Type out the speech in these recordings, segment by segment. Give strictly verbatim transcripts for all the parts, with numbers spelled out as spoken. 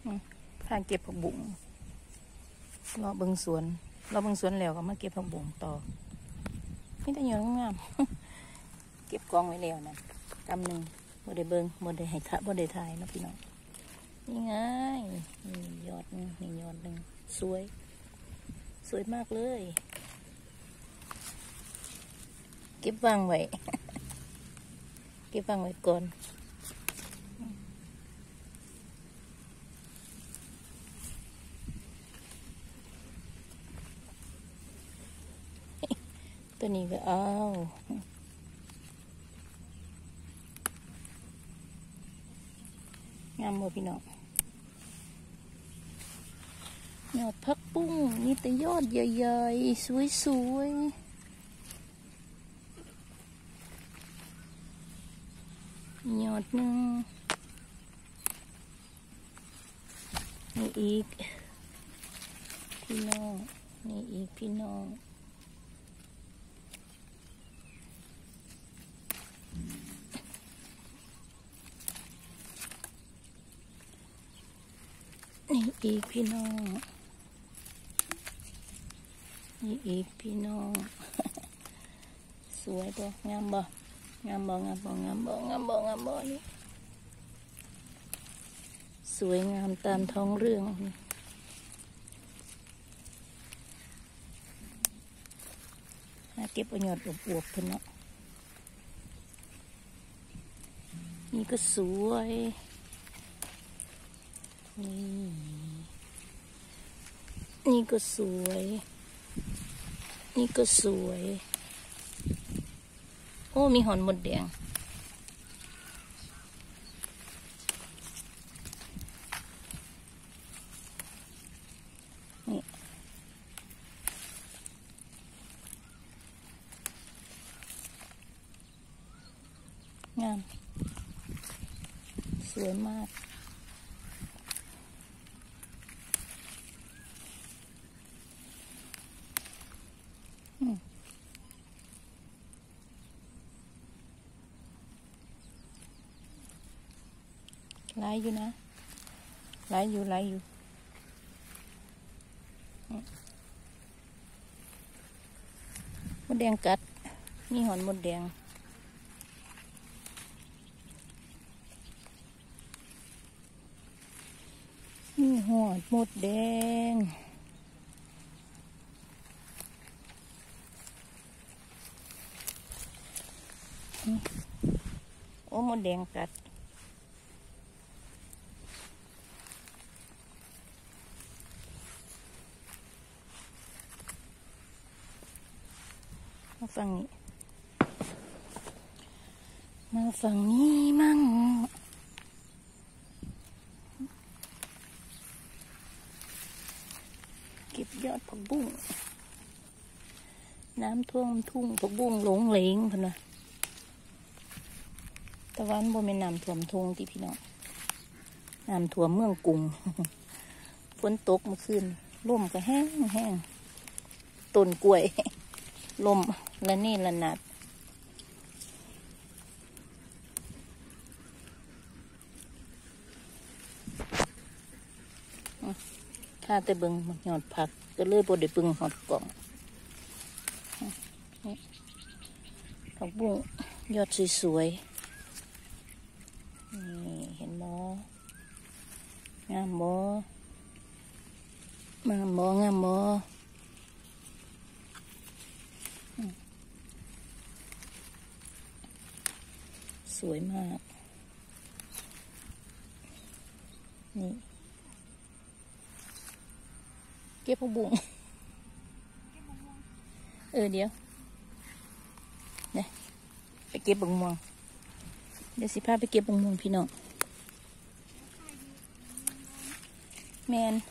พาเก็บผักบุ้งรอเบิ่งสวนรอเบิ่งสวนแล้วก็มาเก็บผักบุ้งต่อนี่แต่ยอดงามเก็บกองไว้แล้วนะกำหนึ่งบ่ได้เบิ่งบ่ได้ให้ถ่ายบ่ได้ถ่ายนะพี่น้องนี่ไงนี่ยอดนึงนี่ยอดหนึ่งสวยสวยมากเลยเก็บวางไว้เก็บวางไว้ก่อนตัวนี้ก็เอางามหมดพี่น้องยอดผักบุ้งนี่แต่ยอดใหญ่ๆสวยๆยอดหนึ่งนี่อีกพี่น้องนี่อีกพี่น้องนี่อีกพี่น้องนี่อีกพี่น้องสวยตัวงามบ่งามบ่งามบ่งามบ่งามบ่งามบ่นี่สวยงามตามท้องเรื่องหาเก็บประโยชน์อวบๆเพิ่นเนาะนี่ก็สวยนี่นี่ก็สวยนี่ก็สวยโอ้มีหอนหมดแดงนี่งามสวยมากหลายอยู่นะหลายอยู่หลายอยู่มดแดงกัดนี่หอนมดแดงนี่หอนมดแดงโอ้มดแดงกัดมาฝั่งนี้มาฝั่งนี้มั่งเก็บยอดผักบุ้งน้ำท่วมทุ่งผักบุ้งหลงเหลงพนะตะวันบ่เป็นน้ำท่วมทุ่งที่พี่น้องน้ำท่วมเมืองกรุงฝนตกเมื่อคืนลมก็แห้งแห้งต้นกล้วยลมและนี่ละนัดถ้าแต่เบิ่งหอดผักก็เลยบ่ได้เบิ่งหอดกล่องผักบุ้งยอดสวยๆนี่เห็นบ่งามบ่งามบ่งามบ่สวยมากนี่เก็บผักบุ้งเออเดี๋ยวเนี่ยไปเก็บบังม่วงเดี๋ยวสิพาไปเก็บบังม่วงพี่น้องแมน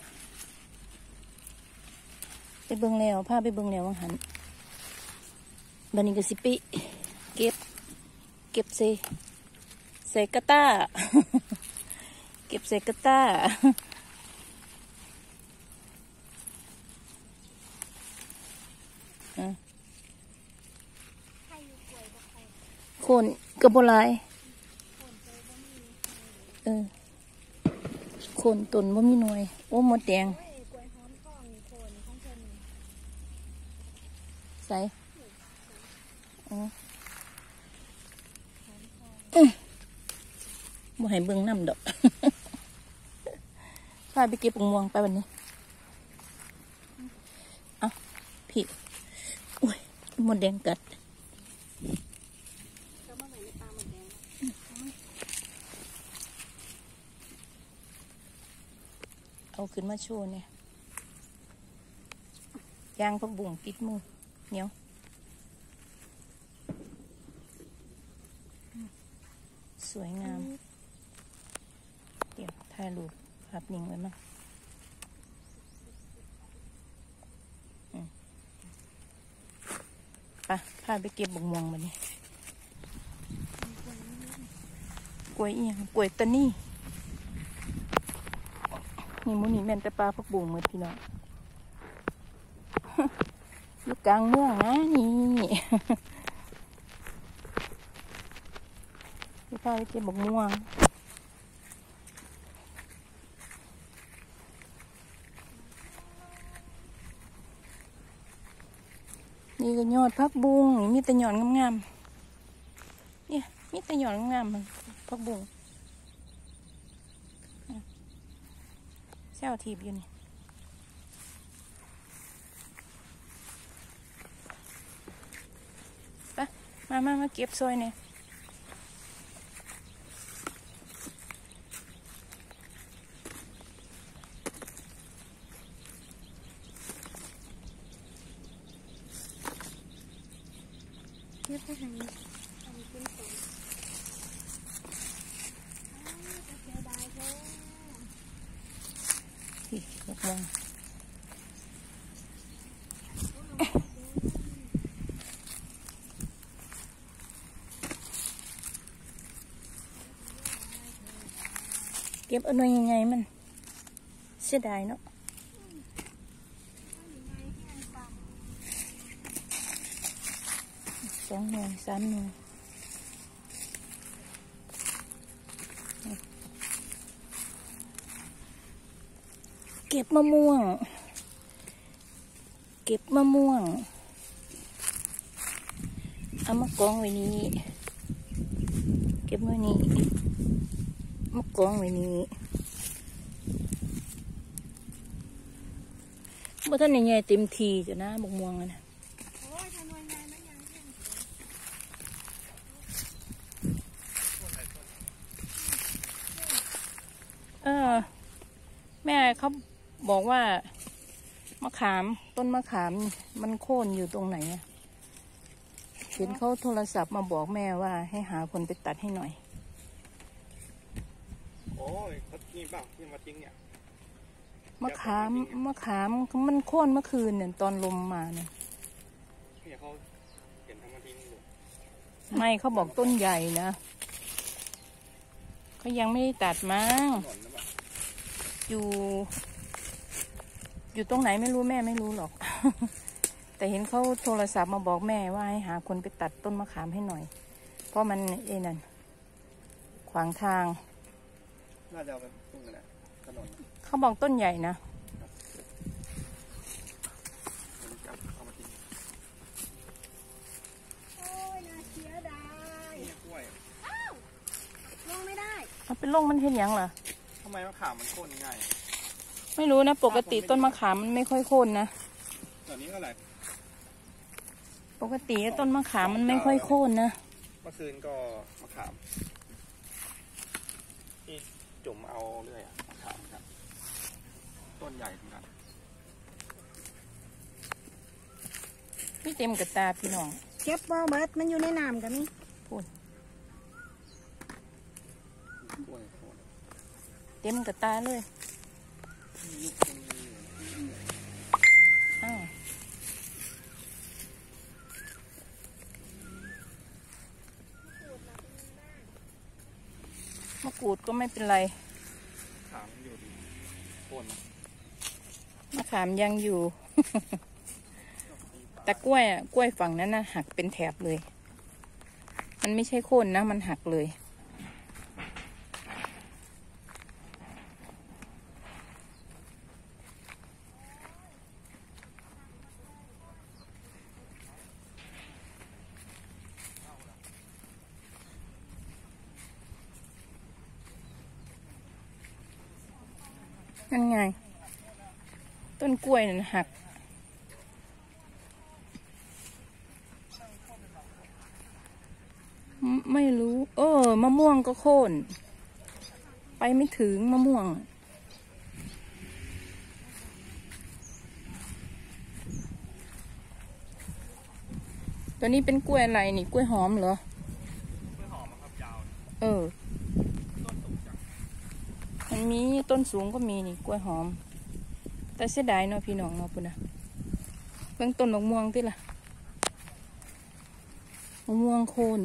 ไปเบิ่งแล้วพาไปเบิ่งแล้ววังหันบันนี้ก็สิปิเก็บเก็บเซใส่กระต้าเก็บใส่กระต้าคนกระโบลายเออคโคนต้นว่ามีหน่วยโอ้หมดแดงใส่อ๋อบ่ให้เบิ่งน้ำดอกพาไปเก็บม่วงไปวันนี้อ่ะพี่อุ้ยหมดแดงกัดเอาขึ้นมาโชว์เนี่ยยางผักบุ้งติดมือเหนียวสวยงามเดี๋ยวถ่ายรูปภาพนิ่งไว้มั้งไปพาไปเก็บบักม่วงมานี่กล้วยอีหยังกล้วยตานี่นี่มูนี่แม่นแต่ปลาผักบุ้งเหมือนพี่น้องอยู่กลางเมืองนะนี่พี่พาไปเก็บบักม่วงนี่ก็ยอดผักบุ้งนี่มีแต่ยอดงามๆเนี่ยมีแต่ยอดงามๆมันผักบุ้งเช้าทีบอยู่นี่ไปมามามาเก็บซอยเนี่ยเก็บไปทางนี้ทำกินก่อนเสียดายแท้ที่บักม่วงเก็บเอาหน่อยยังไงมันเสียดายเนาะสองหน่วยสามหน่วยเก็บมะม่วงเก็บมะม่วงเอามากองไว้นี้เก็บไว้นี้มากองไว้นี้บ่ท่านใหญ่ๆเต็มทีจ้ะนะมะม่วงนะเออแม่เขาบอกว่ามะขามต้นมะขามมันโค่นอยู่ตรงไหนอะเห็นเขาโทรศัพท์มาบอกแม่ว่าให้หาคนไปตัดให้หน่อยโอ้ยเขานี่เปล่าที่มาทิ้งเนี่ยมะขามมะขามมันโค่นเมื่อคืนเนี่ยตอนลมมาเนี่ยเนี่ยเขาเห็นทำมาทิ้งอยู่ไม่เขาบอกต้นใหญ่นะเขายังไม่ได้ตัดมั้งอยู่อยู่ตรงไหนไม่รู้แม่ไม่รู้หรอก แต่เห็นเขาโทรศัพท์มาบอกแม่ว่าให้หาคนไปตัดต้นมะขามให้หน่อยเพราะมันเอ็นั่นขวางทางน่าจะเอาไปตรงนั้นแหละถนนเขาบอกต้นใหญ่นะเอามาทิ้งโอ้ยน่าเสียดายนี่กล้วยอ้าวลงไม่ได้มันเป็นโรคมันเห็นยังเหรอทำไมมะขามมันโค่นง่ายไม่รู้นะปกติต้นมะขามมันไม่ค่อยโค่นนะตอนนี้เท่าไหร่ปกติต้นมะขามมันไม่ค่อยโค่นนะเมื่อคืนก็มะขามที่จุ่มเอาเรื่อยมะขามครับต้นใหญ่เหมือนกันไม่เต็มกระตาพี่น้องเก็บบ่เบิดมันอยู่ในน้ำกันนี่พูดเต็มกระตาเลยอ้าวมะกรูดก็ไม่เป็นไรขามอยู่ดีโค่นมะขามยังอยู่ แต่กล้วยอ่ะกล้วยฝั่งนั้นนะหักเป็นแถบเลยมันไม่ใช่โค่นนะมันหักเลยนั่นไงต้นกล้วยนั่นหักไม่ไม่รู้เออมะม่วงก็โค่นไปไม่ถึงมะม่วงตัวนี้เป็นกล้วยอะไรนี่กล้วยหอมเหรอกล้วยหอมครับยาวเออมันมีต้นสูงก็มีนี่กล้วยหอมแต่เสียดายเนาะพี่น้องเนาะปุ่นนะเบิ่งต้นมะม่วงที่ล่ะมะม่วงโคน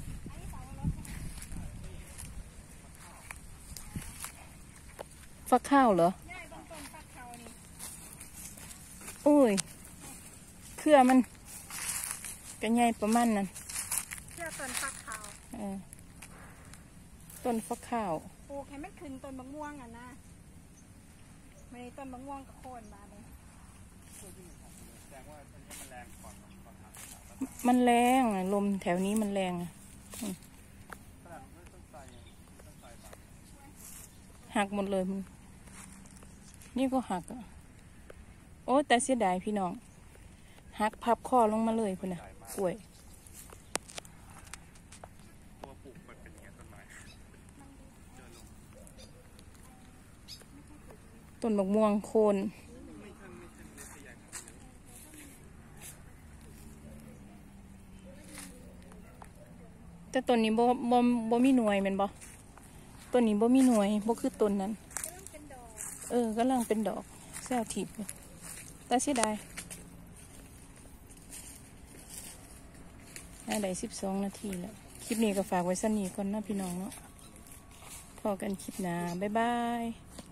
ฟักข้าวเหรอโอ้ยเครือมันก็ใหญ่ประมาณนั้นเชื่อต้นฟักขาวเออต้นฟักข้าวปลูกให้มันขึ้นต้นมะม่วงอ่ะนะไม่ได้ต้นมะม่วงกับโคนมาเลยมันแรงลมแถวนี้มันแรงหักหมดเลยมึงนี่ก็หักอ่ะโอ้แต่เสียดายพี่น้องหักพับคอลงมาเลยพุ่นน่ะกล้วยต้นมะม่วงโคนแต่ต้นนี้บ่บ่บ่มีหน่วยแม่นบ่ต้นนี้บ่มีหน่วยบ่คือต้นนั้นเออกำลังเป็นดอกแซวถีบแต่เสียดายได้สิบสองนาทีแล้วคลิปนี้ก็ฝากไว้สักนี้ก่อนนะพี่น้องเนาะพอกันคลิปหน้าบ๊ายบาย